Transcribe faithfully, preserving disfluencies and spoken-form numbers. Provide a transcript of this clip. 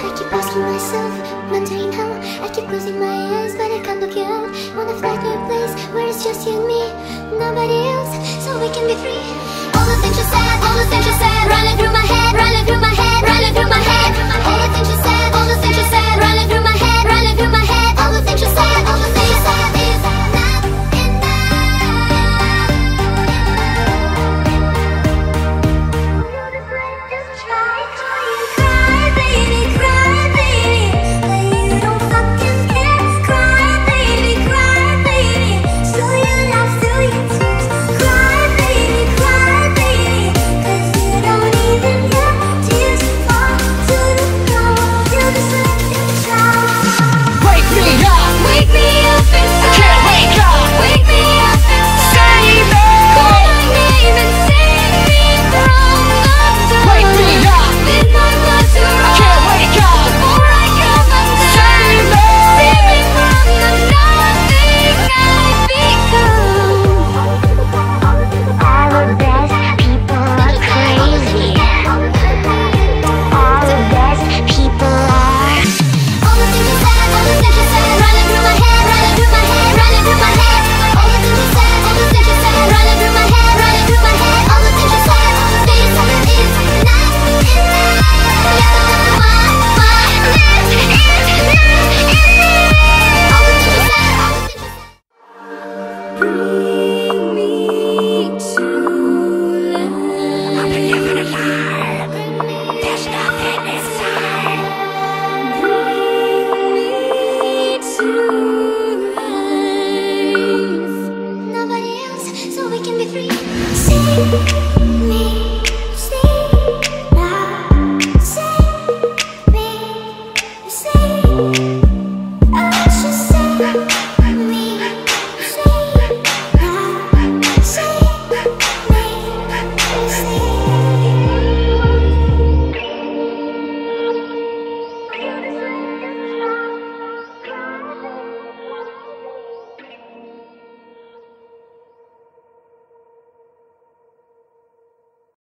I keep asking myself, wondering how. I keep closing my eyes, but I can't look you out. Wanna fly to a place where it's just you and me, nobody else, so we can be free. All the things you said, all the things you said, running through my